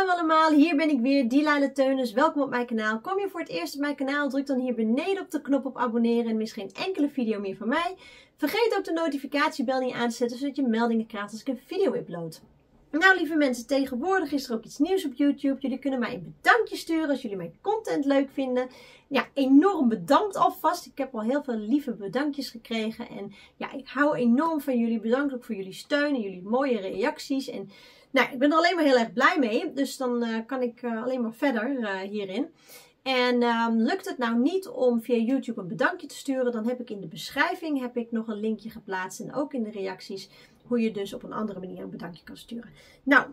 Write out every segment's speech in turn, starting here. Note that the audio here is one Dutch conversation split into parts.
Hallo allemaal, hier ben ik weer, Dilaila Teunis. Welkom op mijn kanaal. Kom je voor het eerst op mijn kanaal, druk dan hier beneden op de knop op abonneren en mis geen enkele video meer van mij. Vergeet ook de notificatiebel niet aan te zetten, zodat je meldingen krijgt als ik een video upload. Nou lieve mensen, tegenwoordig is er ook iets nieuws op YouTube. Jullie kunnen mij een bedankje sturen als jullie mijn content leuk vinden. Ja, enorm bedankt alvast. Ik heb al heel veel lieve bedankjes gekregen. En ja, ik hou enorm van jullie. Bedankt ook voor jullie steun en jullie mooie reacties. En nou, ik ben er alleen maar heel erg blij mee. Dus dan kan ik alleen maar verder hierin. En lukt het nou niet om via YouTube een bedankje te sturen, dan heb ik in de beschrijving nog een linkje geplaatst en ook in de reacties hoe je dus op een andere manier een bedankje kan sturen. Nou,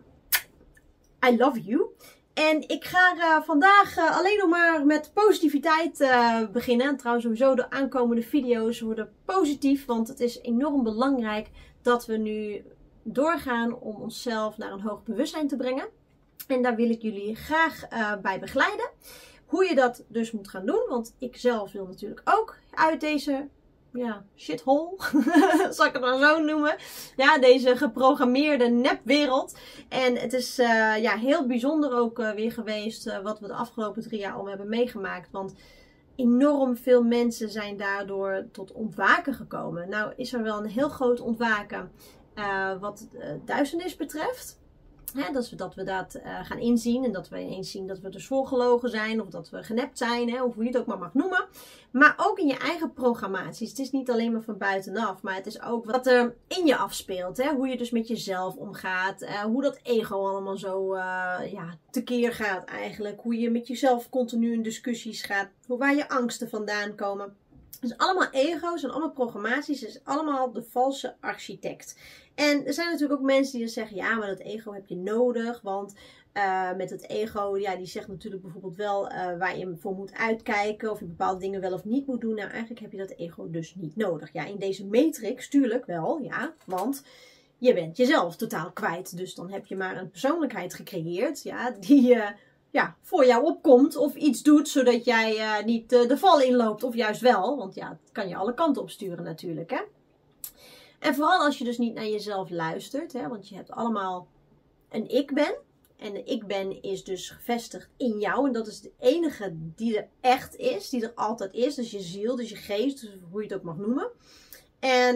I love you. En ik ga vandaag alleen nog maar met positiviteit beginnen. En trouwens sowieso de aankomende video's worden positief, want het is enorm belangrijk dat we nu doorgaan om onszelf naar een hoog bewustzijn te brengen. En daar wil ik jullie graag bij begeleiden. Hoe je dat dus moet gaan doen. Want ik zelf wil natuurlijk ook uit deze shithole. Zal ik het maar zo noemen. Ja, deze geprogrammeerde nepwereld. En het is heel bijzonder ook weer geweest wat we de afgelopen 3 jaar al hebben meegemaakt. Want enorm veel mensen zijn daardoor tot ontwaken gekomen. Nou is er wel een heel groot ontwaken wat duisternis betreft. Dat we dat gaan inzien en dat we ineens zien dat we dus voorgelogen zijn of dat we genept zijn, of hoe je het ook maar mag noemen. Maar ook in je eigen programmaties. Het is niet alleen maar van buitenaf, maar het is ook wat er in je afspeelt. Hoe je dus met jezelf omgaat, hoe dat ego allemaal zo tekeer gaat eigenlijk. Hoe je met jezelf continu in discussies gaat, waar je angsten vandaan komen. Het is allemaal ego's en allemaal programmaties. Het is allemaal de valse architect. En er zijn natuurlijk ook mensen die dan zeggen, ja, maar dat ego heb je nodig. Want met het ego, die zegt natuurlijk bijvoorbeeld wel waar je voor moet uitkijken. Of je bepaalde dingen wel of niet moet doen. Nou, eigenlijk heb je dat ego dus niet nodig. Ja, in deze matrix tuurlijk wel, ja. Want je bent jezelf totaal kwijt. Dus dan heb je maar een persoonlijkheid gecreëerd, die voor jou opkomt of iets doet, zodat jij niet de val inloopt. Of juist wel, want het kan je alle kanten opsturen natuurlijk, hè. En vooral als je dus niet naar jezelf luistert, want je hebt allemaal een ik ben. En de ik ben is dus gevestigd in jou. En dat is de enige die er echt is, die er altijd is. Dus je ziel, dus je geest, dus hoe je het ook mag noemen. En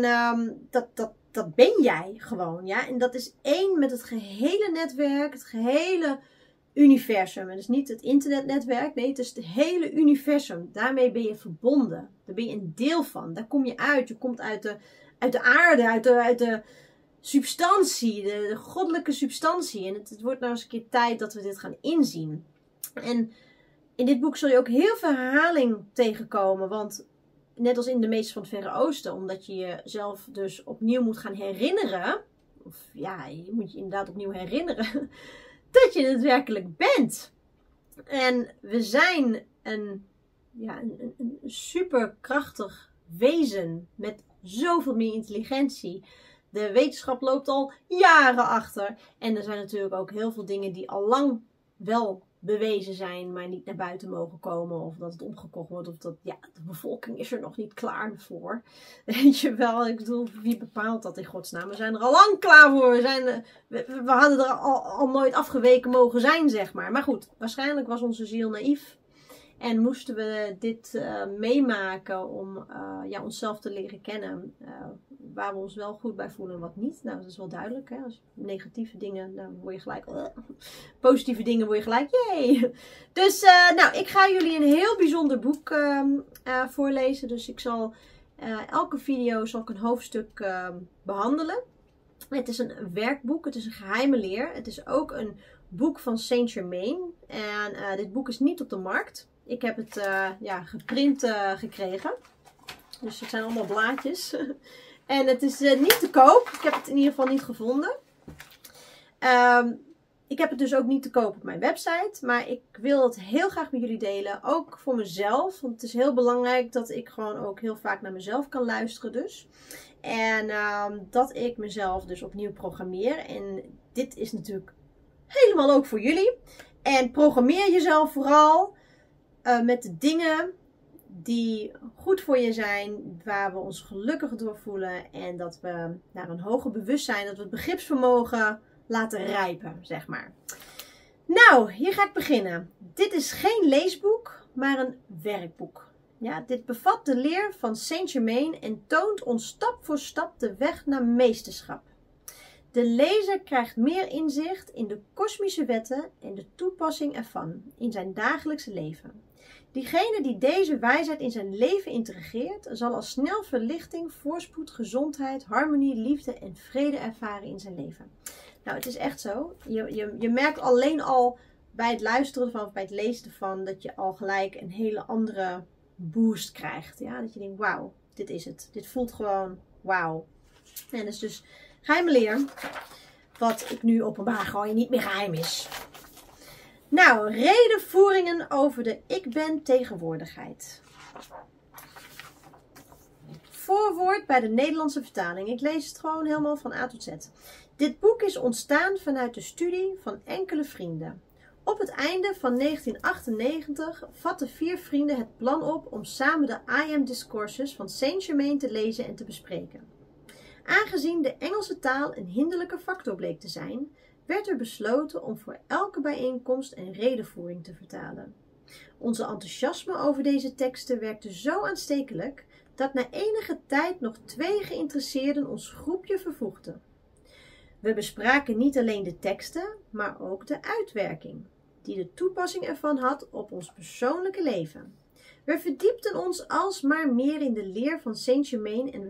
dat ben jij gewoon, ja. En dat is één met het gehele netwerk, het gehele universum. En dus niet het internetnetwerk, nee, het is het hele universum. Daarmee ben je verbonden. Daar ben je een deel van. Daar kom je uit. Je komt uit de aarde, uit de substantie, de goddelijke substantie. En het wordt nou eens een keer tijd dat we dit gaan inzien. En in dit boek zul je ook heel veel herhaling tegenkomen. Want net als in de Meesters van het Verre Oosten, omdat je jezelf dus opnieuw moet gaan herinneren. Of je moet je inderdaad opnieuw herinneren. Dat je het werkelijk bent. En we zijn een superkrachtig wezen met zoveel meer intelligentie. De wetenschap loopt al jaren achter. En er zijn natuurlijk ook heel veel dingen die al lang wel bewezen zijn, maar niet naar buiten mogen komen. Of dat het omgekocht wordt. Of dat, de bevolking is er nog niet klaar voor. Weet je wel, ik bedoel, wie bepaalt dat in godsnaam? We zijn er al lang klaar voor. We hadden er al nooit afgeweken mogen zijn, zeg maar. Maar goed, waarschijnlijk was onze ziel naïef. En moesten we dit meemaken om onszelf te leren kennen. Waar we ons wel goed bij voelen en wat niet. Nou, dat is wel duidelijk. Hè? Als negatieve dingen, dan word je gelijk. Positieve dingen word je gelijk. Yay! Dus ik ga jullie een heel bijzonder boek voorlezen. Dus ik zal elke video een hoofdstuk behandelen. Het is een werkboek. Het is een geheime leer. Het is ook een boek van Saint Germain. En dit boek is niet op de markt. Ik heb het geprint gekregen. Dus het zijn allemaal blaadjes. En het is niet te koop. Ik heb het in ieder geval niet gevonden. Ik heb het dus ook niet te koop op mijn website. Maar ik wil het heel graag met jullie delen. Ook voor mezelf. Want het is heel belangrijk dat ik gewoon ook heel vaak naar mezelf kan luisteren dus. En dat ik mezelf dus opnieuw programmeer. En dit is natuurlijk helemaal ook voor jullie. En programmeer jezelf vooral met de dingen die goed voor je zijn, waar we ons gelukkig door voelen en dat we naar een hoger bewustzijn, dat we het begripsvermogen laten rijpen, zeg maar. Nou, hier ga ik beginnen. Dit is geen leesboek, maar een werkboek. Ja, dit bevat de leer van Saint-Germain en toont ons stap voor stap de weg naar meesterschap. De lezer krijgt meer inzicht in de kosmische wetten en de toepassing ervan in zijn dagelijkse leven. Diegene die deze wijsheid in zijn leven integreert, zal al snel verlichting, voorspoed, gezondheid, harmonie, liefde en vrede ervaren in zijn leven. Nou, het is echt zo. Je merkt alleen al bij het luisteren van, of bij het lezen ervan, dat je al gelijk een hele andere boost krijgt. Ja? Dat je denkt, wauw, dit is het. Dit voelt gewoon wauw. En dat is dus geheime leer, wat ik nu openbaar gooi, niet meer geheim is. Nou, redenvoeringen over de ik ben tegenwoordigheid. Voorwoord bij de Nederlandse vertaling. Ik lees het gewoon helemaal van A tot Z. Dit boek is ontstaan vanuit de studie van enkele vrienden. Op het einde van 1998 vatten 4 vrienden het plan op om samen de I Am Discourses van Saint-Germain te lezen en te bespreken. Aangezien de Engelse taal een hinderlijke factor bleek te zijn, werd er besloten om voor elke bijeenkomst een redenvoering te vertalen. Onze enthousiasme over deze teksten werkte zo aanstekelijk dat na enige tijd nog 2 geïnteresseerden ons groepje vervoegden. We bespraken niet alleen de teksten, maar ook de uitwerking, die de toepassing ervan had op ons persoonlijke leven. We verdiepten ons alsmaar meer in de leer van Saint-Germain en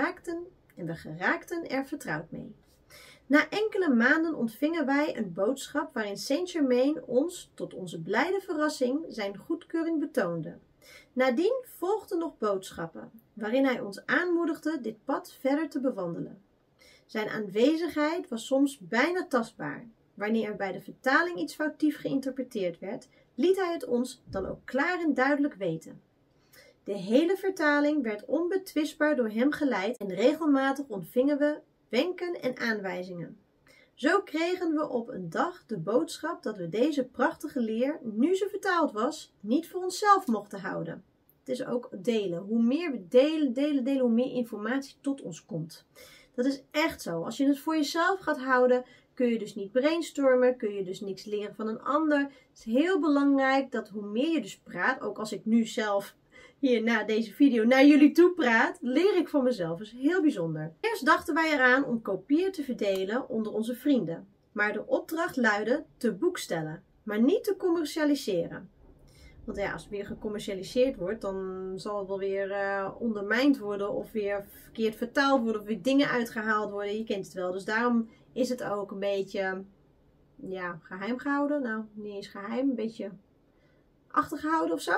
we geraakten er vertrouwd mee. Na enkele maanden ontvingen wij een boodschap waarin Saint-Germain ons, tot onze blijde verrassing, zijn goedkeuring betoonde. Nadien volgden nog boodschappen, waarin hij ons aanmoedigde dit pad verder te bewandelen. Zijn aanwezigheid was soms bijna tastbaar. Wanneer er bij de vertaling iets foutief geïnterpreteerd werd, liet hij het ons dan ook klaar en duidelijk weten. De hele vertaling werd onbetwistbaar door hem geleid en regelmatig ontvingen we wenken en aanwijzingen. Zo kregen we op een dag de boodschap dat we deze prachtige leer, nu ze vertaald was, niet voor onszelf mochten houden. Het is ook delen. Hoe meer we delen, hoe meer informatie tot ons komt. Dat is echt zo. Als je het voor jezelf gaat houden, kun je dus niet brainstormen, kun je dus niks leren van een ander. Het is heel belangrijk dat hoe meer je dus praat, ook als ik nu zelf hier na deze video naar jullie toe praat, leer ik van mezelf. Dat is heel bijzonder. Eerst dachten wij eraan om kopieën te verdelen onder onze vrienden. Maar de opdracht luidde te boekstellen, maar niet te commercialiseren. Want ja, als het weer gecommercialiseerd wordt, dan zal het wel weer ondermijnd worden of weer verkeerd vertaald worden of weer dingen uitgehaald worden. Je kent het wel. Dus daarom is het ook een beetje ja, geheim gehouden. Nou, niet eens geheim, een beetje achtergehouden of zo.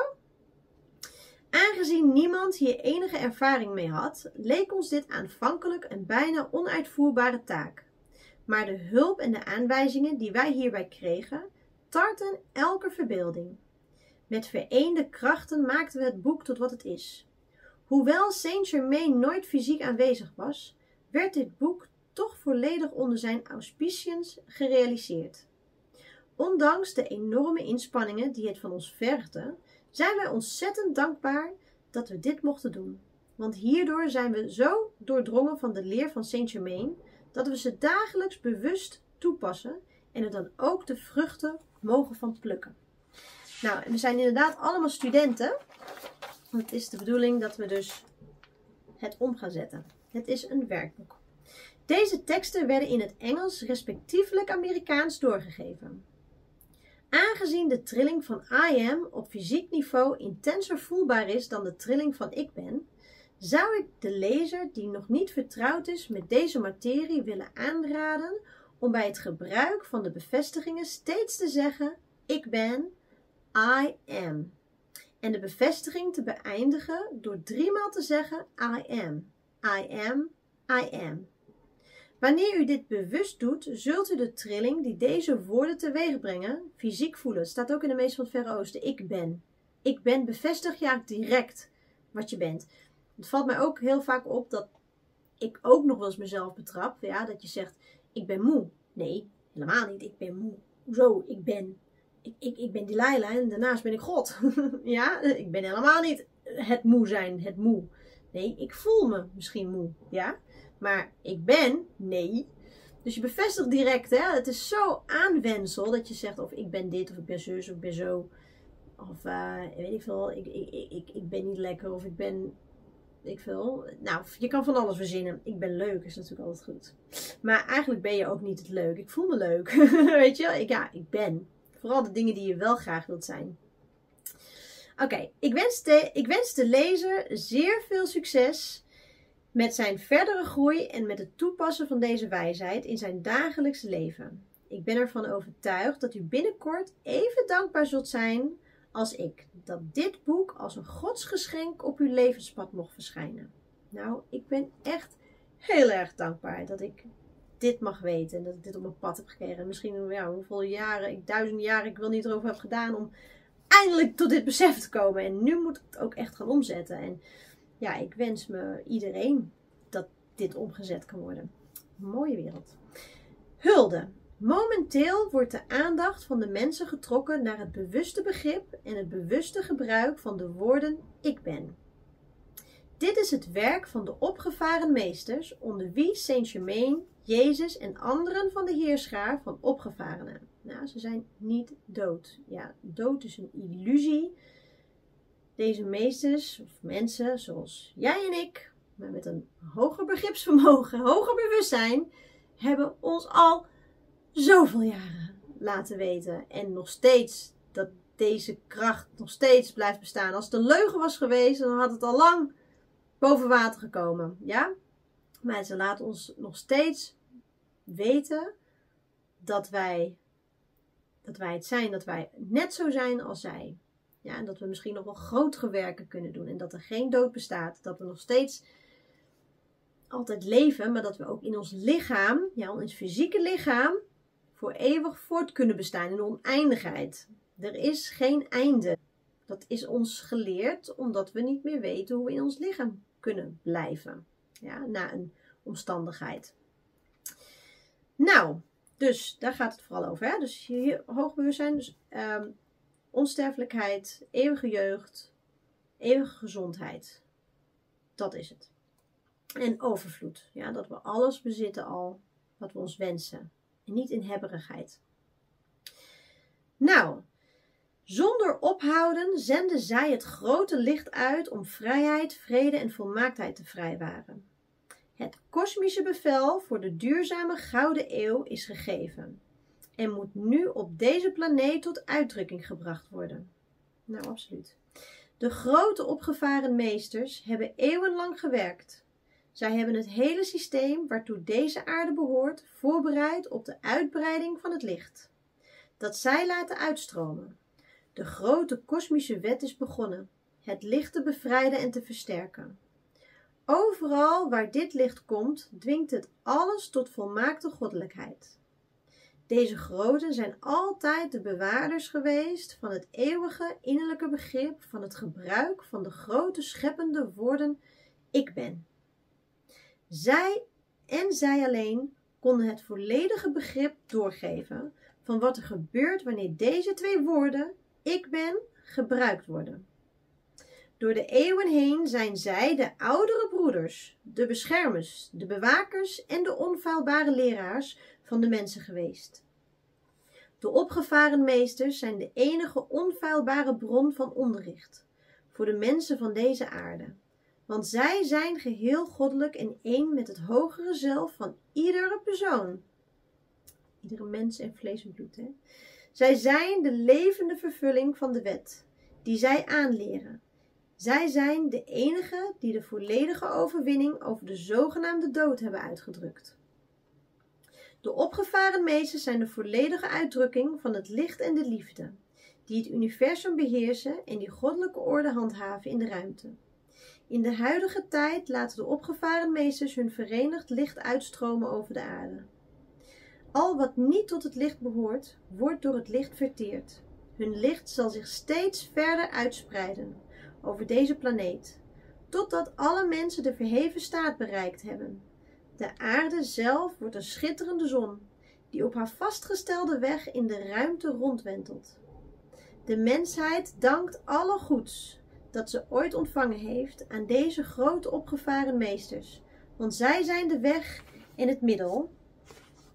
Aangezien niemand hier enige ervaring mee had, leek ons dit aanvankelijk een bijna onuitvoerbare taak. Maar de hulp en de aanwijzingen die wij hierbij kregen, tarten elke verbeelding. Met vereende krachten maakten we het boek tot wat het is. Hoewel Saint-Germain nooit fysiek aanwezig was, werd dit boek toch volledig onder zijn auspiciëns gerealiseerd. Ondanks de enorme inspanningen die het van ons vergde, zijn wij ontzettend dankbaar dat we dit mochten doen. Want hierdoor zijn we zo doordrongen van de leer van Saint-Germain, dat we ze dagelijks bewust toepassen en er dan ook de vruchten mogen van plukken. Nou, we zijn inderdaad allemaal studenten. Het is de bedoeling dat we dus het om gaan zetten. Het is een werkboek. Deze teksten werden in het Engels respectievelijk Amerikaans doorgegeven. Aangezien de trilling van I am op fysiek niveau intenser voelbaar is dan de trilling van ik ben, zou ik de lezer die nog niet vertrouwd is met deze materie willen aanraden om bij het gebruik van de bevestigingen steeds te zeggen ik ben, I am. En de bevestiging te beëindigen door 3 maal te zeggen I am, I am, I am. Wanneer u dit bewust doet, zult u de trilling die deze woorden teweeg brengen, fysiek voelen. Het staat ook in de meest van het Verre Oosten. Ik ben. Ik ben bevestig je direct wat je bent. Het valt mij ook heel vaak op dat ik ook nog wel eens mezelf betrap. Ja, dat je zegt, ik ben moe. Nee, helemaal niet. Ik ben moe. Hoezo? Ik ben Delilah en daarnaast ben ik God. Ja, ik ben helemaal niet het moe zijn, het moe. Nee, ik voel me misschien moe. Ja. Maar ik ben, nee. Dus je bevestigt direct, hè. Het is zo aanwensel dat je zegt of ik ben dit, of ik ben zus, of ik ben zo. Of weet ik veel, ik ben niet lekker, of ik ben, ik veel. Nou, je kan van alles verzinnen. Ik ben leuk, is natuurlijk altijd goed. Maar eigenlijk ben je ook niet het leuk. Ik voel me leuk. Weet je, ik ben. Vooral de dingen die je wel graag wilt zijn. Oké, ik wens de lezer zeer veel succes met zijn verdere groei en met het toepassen van deze wijsheid in zijn dagelijks leven. Ik ben ervan overtuigd dat u binnenkort even dankbaar zult zijn als ik, dat dit boek als een godsgeschenk op uw levenspad mocht verschijnen. Nou, ik ben echt heel erg dankbaar dat ik dit mag weten en dat ik dit op mijn pad heb gekregen. Misschien hoeveel jaren, 1000 jaar ik wil niet erover heb gedaan om eindelijk tot dit besef te komen. En nu moet ik het ook echt gaan omzetten. En ja, ik wens me iedereen dat dit omgezet kan worden. Mooie wereld. Hulde. Momenteel wordt de aandacht van de mensen getrokken naar het bewuste begrip en het bewuste gebruik van de woorden ik ben. Dit is het werk van de opgevaren meesters, onder wie Saint-Germain, Jezus en anderen van de heerschaar van opgevarenen. Nou, ze zijn niet dood. Ja, dood is een illusie. Deze meesters, of mensen zoals jij en ik, maar met een hoger begripsvermogen, hoger bewustzijn, hebben ons al zoveel jaren laten weten. En nog steeds, dat deze kracht nog steeds blijft bestaan. Als het een leugen was geweest, dan had het al lang boven water gekomen. Ja? Maar ze laten ons nog steeds weten dat wij het zijn, dat wij net zo zijn als zij. Ja, en dat we misschien nog wel grotere werken kunnen doen. En dat er geen dood bestaat. Dat we nog steeds altijd leven, maar dat we ook in ons lichaam, ja, in ons fysieke lichaam, voor eeuwig voort kunnen bestaan in de oneindigheid. Er is geen einde. Dat is ons geleerd omdat we niet meer weten hoe we in ons lichaam kunnen blijven. Ja, na een omstandigheid. Nou, dus daar gaat het vooral over. Hè? Dus je hoogbewustzijn, dus onsterfelijkheid, eeuwige jeugd, eeuwige gezondheid. Dat is het. En overvloed. Ja, dat we alles bezitten al wat we ons wensen. En niet in hebberigheid. Nou, zonder ophouden zenden zij het grote licht uit om vrijheid, vrede en volmaaktheid te vrijwaren. Het kosmische bevel voor de duurzame gouden eeuw is gegeven en moet nu op deze planeet tot uitdrukking gebracht worden. Nou, absoluut. De grote opgevaren meesters hebben eeuwenlang gewerkt. Zij hebben het hele systeem waartoe deze aarde behoort voorbereid op de uitbreiding van het licht, dat zij laten uitstromen. De grote kosmische wet is begonnen, het licht te bevrijden en te versterken. Overal waar dit licht komt, dwingt het alles tot volmaakte goddelijkheid. Deze groten zijn altijd de bewaarders geweest van het eeuwige innerlijke begrip van het gebruik van de grote scheppende woorden ik ben. Zij en zij alleen konden het volledige begrip doorgeven van wat er gebeurt wanneer deze twee woorden, ik ben, gebruikt worden. Door de eeuwen heen zijn zij de oudere broeders, de beschermers, de bewakers en de onfeilbare leraars van de mensen geweest. De opgevaren meesters zijn de enige onfeilbare bron van onderricht voor de mensen van deze aarde. Want zij zijn geheel goddelijk en één met het hogere zelf van iedere persoon. Iedere mens en vlees en bloed, hè? Zij zijn de levende vervulling van de wet, die zij aanleren. Zij zijn de enigen die de volledige overwinning over de zogenaamde dood hebben uitgedrukt. De opgevaren meesters zijn de volledige uitdrukking van het licht en de liefde, die het universum beheersen en die goddelijke orde handhaven in de ruimte. In de huidige tijd laten de opgevaren meesters hun verenigd licht uitstromen over de aarde. Al wat niet tot het licht behoort, wordt door het licht verteerd. Hun licht zal zich steeds verder uitspreiden over deze planeet, totdat alle mensen de verheven staat bereikt hebben. De aarde zelf wordt een schitterende zon, die op haar vastgestelde weg in de ruimte rondwentelt. De mensheid dankt alle goeds dat ze ooit ontvangen heeft aan deze grote opgevaren meesters, want zij zijn de weg en het middel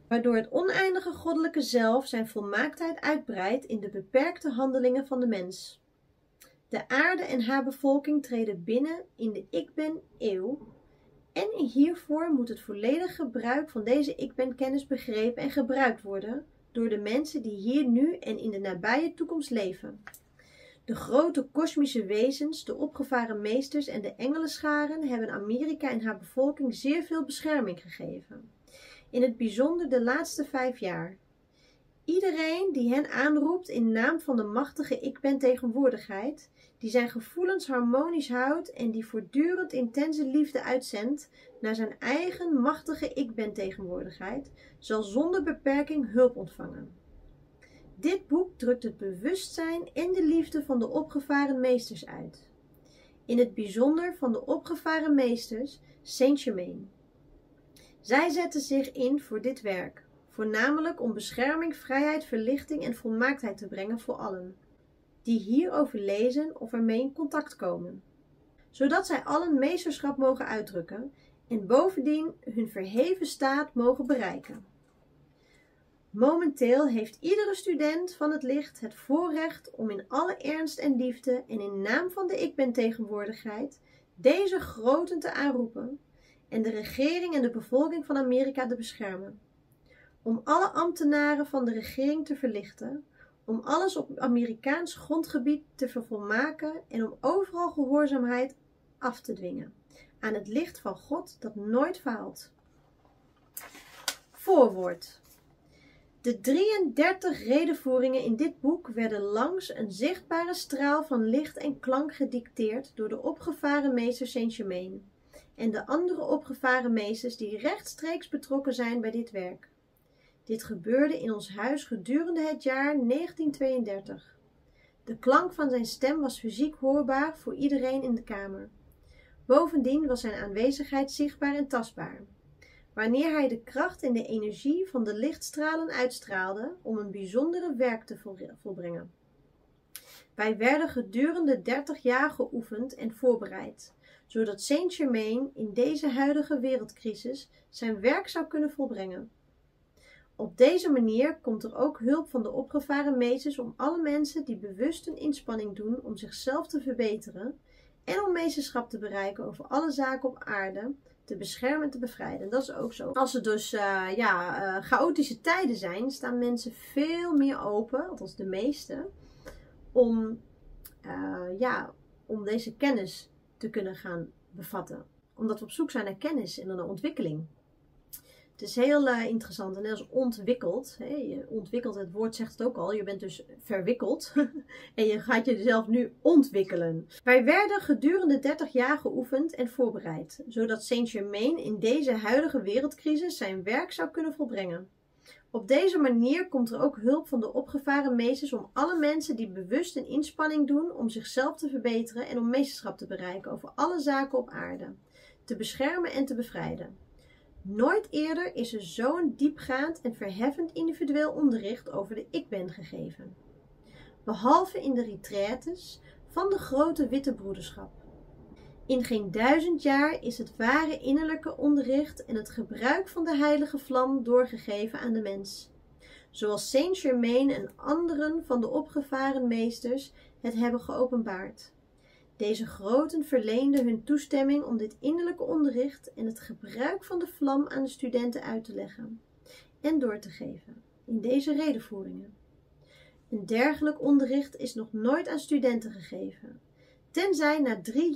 waardoor het oneindige goddelijke zelf zijn volmaaktheid uitbreidt in de beperkte handelingen van de mens. De aarde en haar bevolking treden binnen in de Ik Ben-eeuw en hiervoor moet het volledige gebruik van deze Ik Ben-kennis begrepen en gebruikt worden door de mensen die hier nu en in de nabije toekomst leven. De grote kosmische wezens, de opgevaren meesters en de engelenscharen hebben Amerika en haar bevolking zeer veel bescherming gegeven. In het bijzonder de laatste 5 jaar. Iedereen die hen aanroept in naam van de machtige Ik Ben tegenwoordigheid, die zijn gevoelens harmonisch houdt en die voortdurend intense liefde uitzendt naar zijn eigen machtige Ik Ben tegenwoordigheid, zal zonder beperking hulp ontvangen. Dit boek drukt het bewustzijn en de liefde van de opgevaren meesters uit. In het bijzonder van de opgevaren meesters Saint-Germain. Zij zetten zich in voor dit werk, voornamelijk om bescherming, vrijheid, verlichting en volmaaktheid te brengen voor allen, die hierover lezen of ermee in contact komen, zodat zij allen meesterschap mogen uitdrukken en bovendien hun verheven staat mogen bereiken. Momenteel heeft iedere student van het licht het voorrecht om in alle ernst en liefde en in naam van de Ik Ben tegenwoordigheid deze groten te aanroepen en de regering en de bevolking van Amerika te beschermen. Om alle ambtenaren van de regering te verlichten, om alles op Amerikaans grondgebied te vervolmaken en om overal gehoorzaamheid af te dwingen aan het licht van God dat nooit faalt. Voorwoord. De 33 redenvoeringen in dit boek werden langs een zichtbare straal van licht en klank gedicteerd door de opgevaren meester Saint-Germain en de andere opgevaren meesters die rechtstreeks betrokken zijn bij dit werk. Dit gebeurde in ons huis gedurende het jaar 1932. De klank van zijn stem was fysiek hoorbaar voor iedereen in de kamer. Bovendien was zijn aanwezigheid zichtbaar en tastbaar, wanneer hij de kracht en de energie van de lichtstralen uitstraalde om een bijzondere werk te volbrengen. Wij werden gedurende 30 jaar geoefend en voorbereid, zodat Saint-Germain in deze huidige wereldcrisis zijn werk zou kunnen volbrengen. Op deze manier komt er ook hulp van de opgevaren meesters om alle mensen die bewust een inspanning doen om zichzelf te verbeteren en om meesterschap te bereiken over alle zaken op aarde, te beschermen en te bevrijden. Dat is ook zo. Als er dus chaotische tijden zijn, staan mensen veel meer open, althans de meeste, om deze kennis te kunnen gaan bevatten. Omdat we op zoek zijn naar kennis en naar ontwikkeling. Het is heel interessant en heel ontwikkeld. Je ontwikkelt, het woord zegt het ook al, je bent dus verwikkeld en je gaat jezelf nu ontwikkelen. Wij werden gedurende 30 jaar geoefend en voorbereid, zodat Saint-Germain in deze huidige wereldcrisis zijn werk zou kunnen volbrengen. Op deze manier komt er ook hulp van de opgevaren meesters om alle mensen die bewust een inspanning doen om zichzelf te verbeteren en om meesterschap te bereiken over alle zaken op aarde, te beschermen en te bevrijden. Nooit eerder is er zo'n diepgaand en verheffend individueel onderricht over de Ik Ben gegeven. Behalve in de retraites van de grote witte broederschap. In geen 1000 jaar is het ware innerlijke onderricht en het gebruik van de heilige vlam doorgegeven aan de mens. Zoals Saint-Germain en anderen van de opgevaren meesters het hebben geopenbaard. Deze groten verleenden hun toestemming om dit innerlijke onderricht en het gebruik van de vlam aan de studenten uit te leggen en door te geven in deze redenvoeringen. Een dergelijk onderricht is nog nooit aan studenten gegeven, tenzij na 3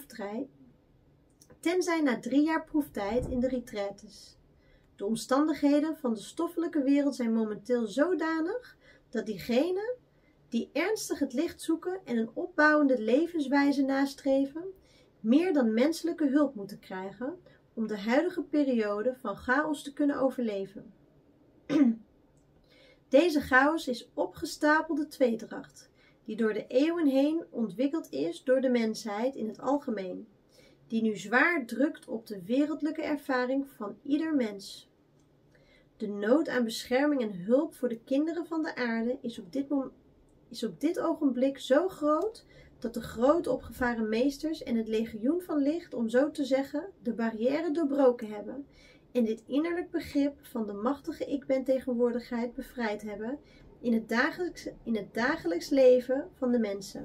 jaar proeftijd in de retraites. De omstandigheden van de stoffelijke wereld zijn momenteel zodanig dat diegenen die ernstig het licht zoeken en een opbouwende levenswijze nastreven, meer dan menselijke hulp moeten krijgen om de huidige periode van chaos te kunnen overleven. Deze chaos is opgestapelde tweedracht, die door de eeuwen heen ontwikkeld is door de mensheid in het algemeen, die nu zwaar drukt op de wereldlijke ervaring van ieder mens. De nood aan bescherming en hulp voor de kinderen van de aarde is op dit ogenblik zo groot dat de grote opgevaren meesters en het legioen van licht, om zo te zeggen, de barrière doorbroken hebben en dit innerlijk begrip van de machtige ik ben tegenwoordigheid bevrijd hebben in het dagelijks leven van de mensen.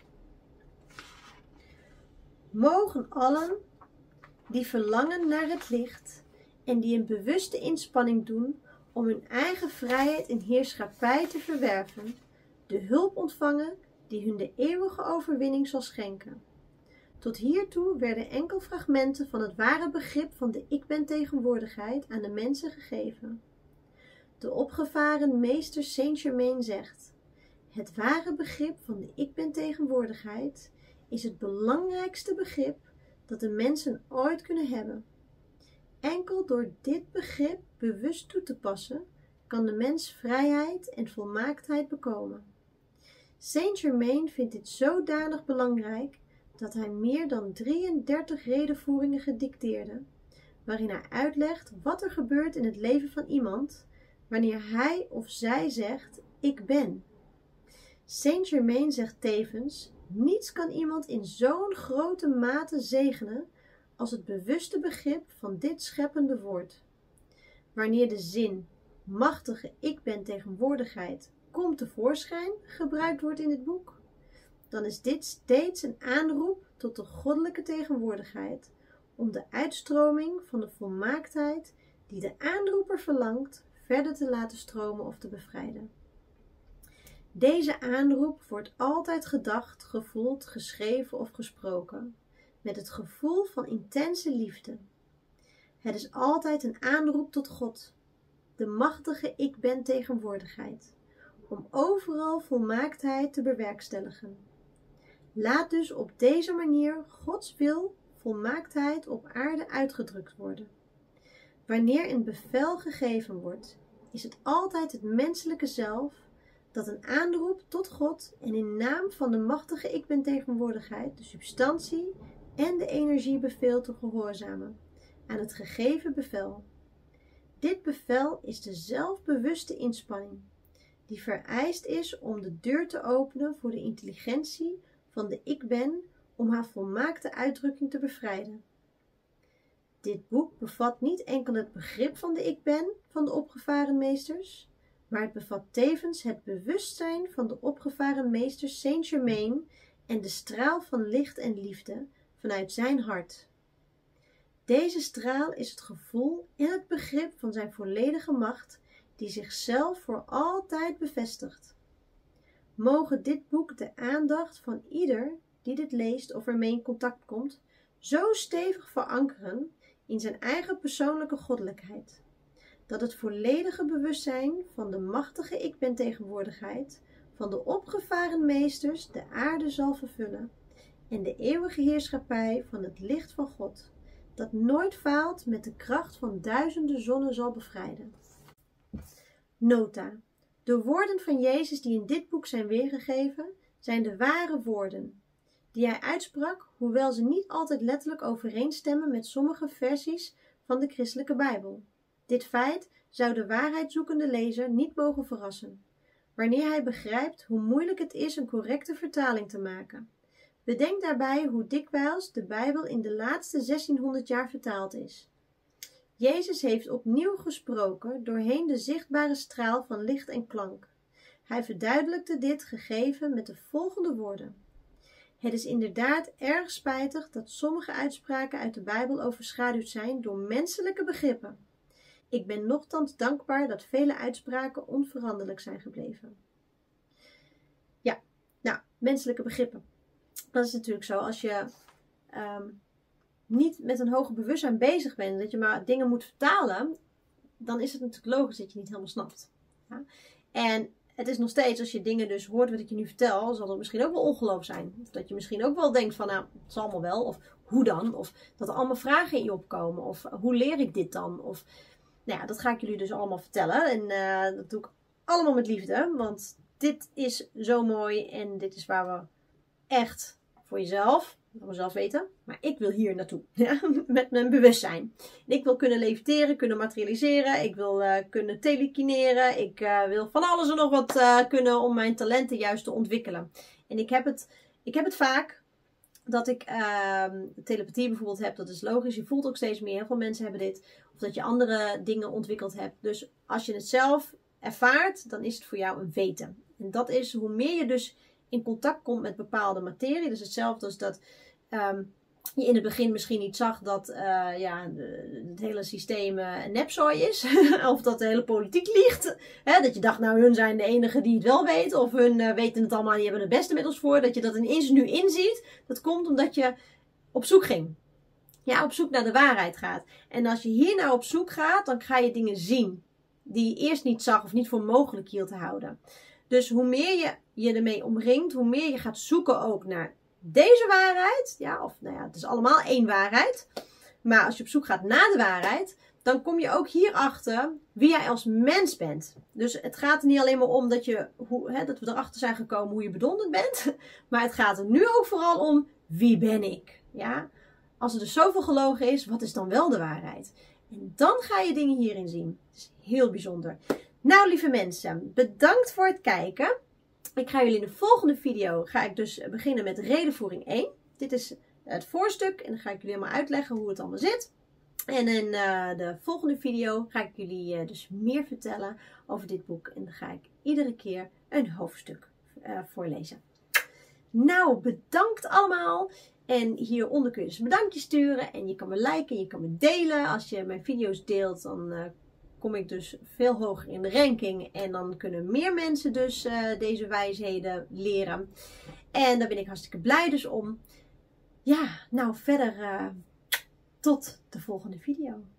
Mogen allen die verlangen naar het licht en die een bewuste inspanning doen om hun eigen vrijheid en heerschappij te verwerven, de hulp ontvangen die hun de eeuwige overwinning zal schenken. Tot hiertoe werden enkel fragmenten van het ware begrip van de ik ben tegenwoordigheid aan de mensen gegeven. De opgevaren meester Saint-Germain zegt: het ware begrip van de ik ben tegenwoordigheid is het belangrijkste begrip dat de mensen ooit kunnen hebben. Enkel door dit begrip bewust toe te passen, kan de mens vrijheid en volmaaktheid bekomen. Saint-Germain vindt dit zodanig belangrijk dat hij meer dan 33 redenvoeringen gedicteerde, waarin hij uitlegt wat er gebeurt in het leven van iemand wanneer hij of zij zegt: ik ben. Saint-Germain zegt tevens: niets kan iemand in zo'n grote mate zegenen als het bewuste begrip van dit scheppende woord. Wanneer de zin machtige ik ben tegenwoordigheid komt tevoorschijn gebruikt wordt in dit boek, dan is dit steeds een aanroep tot de goddelijke tegenwoordigheid om de uitstroming van de volmaaktheid die de aanroeper verlangt verder te laten stromen of te bevrijden. Deze aanroep wordt altijd gedacht, gevoeld, geschreven of gesproken, met het gevoel van intense liefde. Het is altijd een aanroep tot God, de machtige ik ben tegenwoordigheid, om overal volmaaktheid te bewerkstelligen. Laat dus op deze manier Gods wil, volmaaktheid op aarde uitgedrukt worden. Wanneer een bevel gegeven wordt, is het altijd het menselijke zelf dat een aanroep tot God en in naam van de machtige ik ben tegenwoordigheid de substantie en de energie beveelt te gehoorzamen aan het gegeven bevel. Dit bevel is de zelfbewuste inspanning die vereist is om de deur te openen voor de intelligentie van de ik ben om haar volmaakte uitdrukking te bevrijden. Dit boek bevat niet enkel het begrip van de ik ben van de opgevaren meesters, maar het bevat tevens het bewustzijn van de opgevaren meester Saint-Germain en de straal van licht en liefde vanuit zijn hart. Deze straal is het gevoel en het begrip van zijn volledige macht die zichzelf voor altijd bevestigt. Mogen dit boek de aandacht van ieder die dit leest of ermee in contact komt, zo stevig verankeren in zijn eigen persoonlijke goddelijkheid, dat het volledige bewustzijn van de machtige ik ben tegenwoordigheid van de opgevaren meesters de aarde zal vervullen en de eeuwige heerschappij van het licht van God, dat nooit faalt met de kracht van duizenden zonnen zal bevrijden. Nota: de woorden van Jezus die in dit boek zijn weergegeven, zijn de ware woorden, die hij uitsprak, hoewel ze niet altijd letterlijk overeenstemmen met sommige versies van de christelijke Bijbel. Dit feit zou de waarheidzoekende lezer niet mogen verrassen, wanneer hij begrijpt hoe moeilijk het is een correcte vertaling te maken. Bedenk daarbij hoe dikwijls de Bijbel in de laatste 1600 jaar vertaald is. Jezus heeft opnieuw gesproken doorheen de zichtbare straal van licht en klank. Hij verduidelijkte dit gegeven met de volgende woorden: het is inderdaad erg spijtig dat sommige uitspraken uit de Bijbel overschaduwd zijn door menselijke begrippen. Ik ben nochtans dankbaar dat vele uitspraken onveranderlijk zijn gebleven. Ja, nou, menselijke begrippen. Dat is natuurlijk zo, als je niet met een hoger bewustzijn bezig bent, dat je maar dingen moet vertalen, dan is het natuurlijk logisch dat je niet helemaal snapt. Ja? En het is nog steeds, als je dingen dus hoort wat ik je nu vertel, zal het misschien ook wel ongeloof zijn. Of dat je misschien ook wel denkt van, nou, het zal allemaal wel. Of hoe dan? Of dat er allemaal vragen in je opkomen. Of hoe leer ik dit dan? Of, nou ja, dat ga ik jullie dus allemaal vertellen. En dat doe ik allemaal met liefde. Want dit is zo mooi. En dit is waar we echt voor jezelf, dat we zelf weten. Maar ik wil hier naartoe. Ja? Met mijn bewustzijn. En ik wil kunnen leviteren, kunnen materialiseren. Ik wil kunnen telekineren. Ik wil van alles en nog wat kunnen om mijn talenten juist te ontwikkelen. En ik heb het vaak dat ik telepathie bijvoorbeeld heb. Dat is logisch. Je voelt ook steeds meer. Heel veel mensen hebben dit. Of dat je andere dingen ontwikkeld hebt. Dus als je het zelf ervaart, dan is het voor jou een weten. En dat is hoe meer je dus in contact komt met bepaalde materie. Dus hetzelfde als dat je in het begin misschien niet zag dat het hele systeem een nepzooi is. Of dat de hele politiek liegt. Hè? Dat je dacht, nou hun zijn de enigen die het wel weten. Of hun weten het allemaal en die hebben het beste met ons voor. Dat je dat ineens nu inziet. Dat komt omdat je op zoek ging. Ja, op zoek naar de waarheid gaat. En als je hier nou op zoek gaat, dan ga je dingen zien. Die je eerst niet zag of niet voor mogelijk hield te houden. Dus hoe meer je ermee omringt, hoe meer je gaat zoeken ook naar deze waarheid. Ja, of nou ja, het is allemaal één waarheid. Maar als je op zoek gaat naar de waarheid, dan kom je ook hierachter wie jij als mens bent. Dus het gaat er niet alleen maar om dat we erachter zijn gekomen hoe je bedonderd bent. Maar het gaat er nu ook vooral om wie ben ik. Ja? Als er dus zoveel gelogen is, wat is dan wel de waarheid? En dan ga je dingen hierin zien. Het is heel bijzonder. Nou, lieve mensen, bedankt voor het kijken. Ik ga jullie in de volgende video dus beginnen met redenvoering 1. Dit is het voorstuk en dan ga ik jullie helemaal uitleggen hoe het allemaal zit. En in de volgende video ga ik jullie dus meer vertellen over dit boek. En dan ga ik iedere keer een hoofdstuk voorlezen. Nou, bedankt allemaal. En hieronder kun je dus een bedankje sturen. En je kan me liken, je kan me delen. Als je mijn video's deelt, dan kom ik dus veel hoger in de ranking. En dan kunnen meer mensen dus deze wijsheden leren. En daar ben ik hartstikke blij dus om. Ja, nou verder tot de volgende video.